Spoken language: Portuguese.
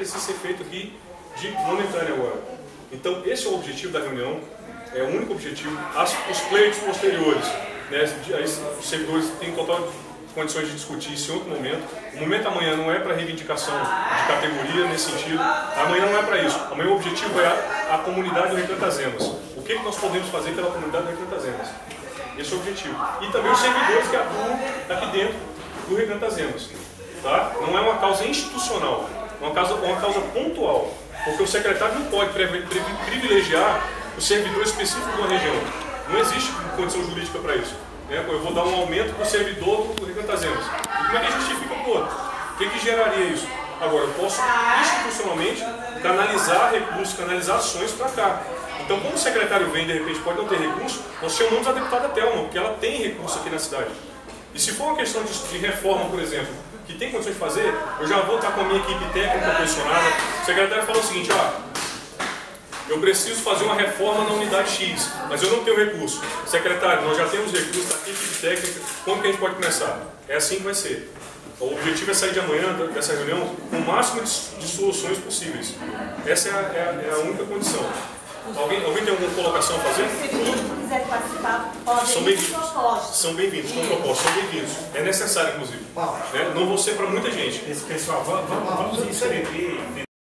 precisa ser feito aqui de momentâneo agora. Então, esse é o objetivo da reunião, é o único objetivo. Os pleitos posteriores, né, os servidores têm total condições de discutir isso em outro momento. O momento amanhã não é para reivindicação de categoria nesse sentido, amanhã não é para isso. Amanhã o objetivo é a comunidade do Recanto das Emas. O que nós podemos fazer pela comunidade do Recanto das Emas? Esse é o objetivo. E também os servidores que atuam aqui dentro do Recanto das Emas. Tá? Não é uma causa institucional, é uma causa pontual. Porque o secretário não pode privilegiar o servidor específico de uma região. Não existe condição jurídica para isso. Eu vou dar um aumento para o servidor do Recanto das Emas. E como é que justifica o outro? O que geraria isso? Agora, eu posso institucionalmente canalizar recursos, canalizar ações para cá. Então, quando o secretário vem e de repente pode não ter recurso, nós chamamos a deputada Thelma, porque ela tem recurso aqui na cidade. E se for uma questão de reforma, por exemplo, que tem condições de fazer, eu já vou estar com a minha equipe técnica posicionada. O secretário falou o seguinte, eu preciso fazer uma reforma na unidade X, mas eu não tenho recurso. Secretário, nós já temos recursos, está aqui a equipe técnica, como que a gente pode começar? É assim que vai ser. O objetivo é sair de amanhã dessa reunião com o máximo de soluções possíveis. Essa é a única condição. Alguém tem alguma colocação a fazer? Se quiserem participar, podem. São bem-vindos. São bem-vindos, com propostas, são bem-vindos. É necessário, inclusive. Não vou ser para muita gente. Esse pessoal, vamos inscrever.